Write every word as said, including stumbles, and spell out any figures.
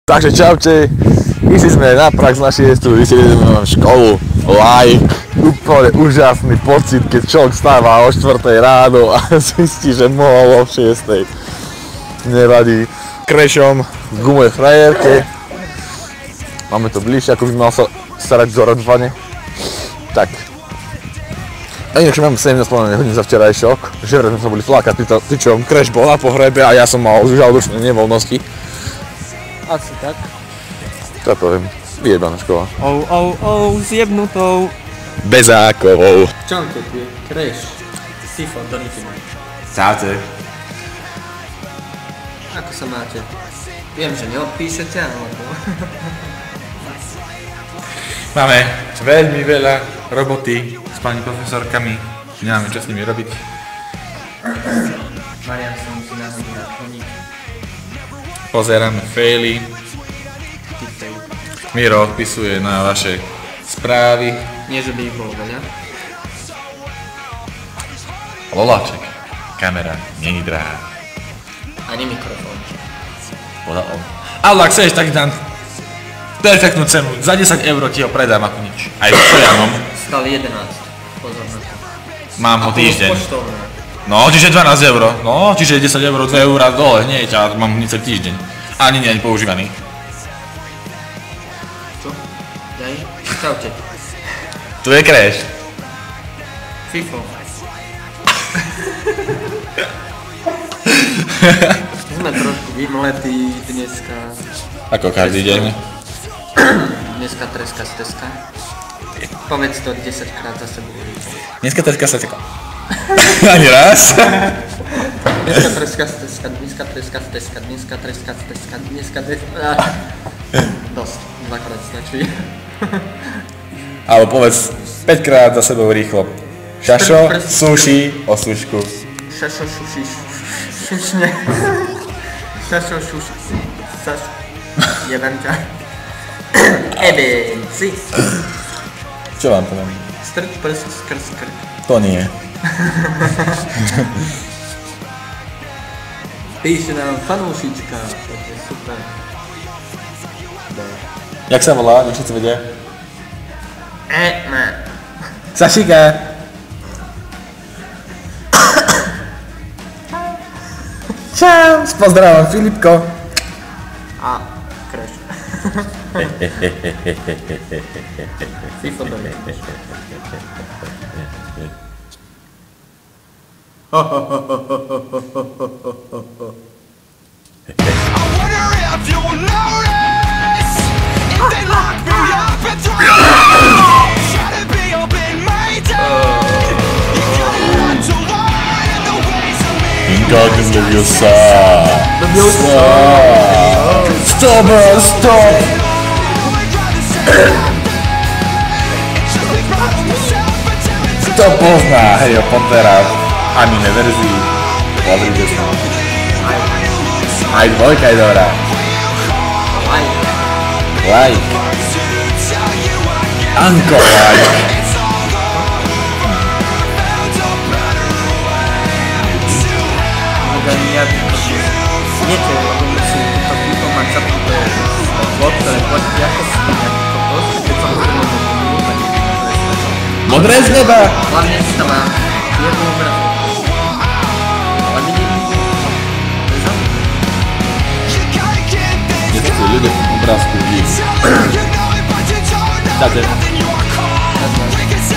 Takže čaute, išli sme na prax na šiestu, vysiedli sme na školu, like, úplne úžasný pocit, keď človek stáva o štvrtej ráno a zistí, že mohol o šiestej. Nevadí. Krešom v gumovej frajerke. Máme to bližšie, ako by mal sa starať zoradovanie. Tak. A inak, že mám sedemnásť hodín za včerajšok, že sme sa boli flákať, pričom Kreš bol na pohrebe a ja som mal žalúdočné nevoľnosti. Asi tak. To poviem, vyjebaná škola. Ou, ou, ou, s jebnutou. Bezákovou. Čaute, tu je Kreš. Sifon, donite ma. Čaute. Ako sa máte? Viem, že neodpíšete, alebo... Máme veľmi veľa roboty s pani profesorkami. Nemáme čo s nimi robiť. Marian sa musí nahodiť na koník. Pozeráme faily. Miro odpisuje na vaše správy. Nie, že by ich bolo veľa. Loláček, kamera není drahá. Ani mikrofón. Podal on. Ale ak chceš, tak dám perfektnú cenu. Za desať eur ti ho predám ako nič. Aj s Trojanom. Stal jedenásť. Pozor na to. Mám ho týždeň. Poštovné. No, čiže dvanásť eur. No, čiže desať eur, dve eurá dole, hneď a mám hneď celý týždeň. Ani nie, ani používaný. Čo? Jaj? Čaute. Tu je Kreš. Fifo. Sme trošku vymletí dneska. Ako každý deň. Dneska treska z teska. Povedz to desaťkrát za sebou. Dneska treska sa teka. Ani raz. Dneska treska z teska, dneska treska z teska, dneska treska z teska, dneska treska... Dosť, dvakrát stačí. Alebo povedz päťkrát za sebou rýchlo. Šašo, suši, osušku. Šašo, šuši, šušne. Šašo, šuši, šašo. Jebem ťa. Eben, si. Čo vám poviem? Strč prst skrz krk. To nie. Píše nám fanúšička, to je super. Jak sa volá? Nech všetci vedia. E, ne. Sašika. Čau, s pozdravom Filipko. A, Kreš. Fifo do mňa. I wonder if you'll notice if they lock me up and try to be a big matey. You gotta learn to lie in the ways of me. Как Левиоса. Левиоса. Стоп, стоп. Kto pozná Harryho Pottera v anime verzii? Pozrite sa. Aj dvojka je dobrá. Like. Like. Anko like. Viete, lebo musím to týko mať zapnuté bod, ktoré platí ako si nejaký kokos, keď som uvedol do mobilu, tak je to modré z neba! Hlavne si tam má jednu obrazovku. Ale vidím, to je zaujímavé. Niektorí ľudia v obrázku vidí. Tate.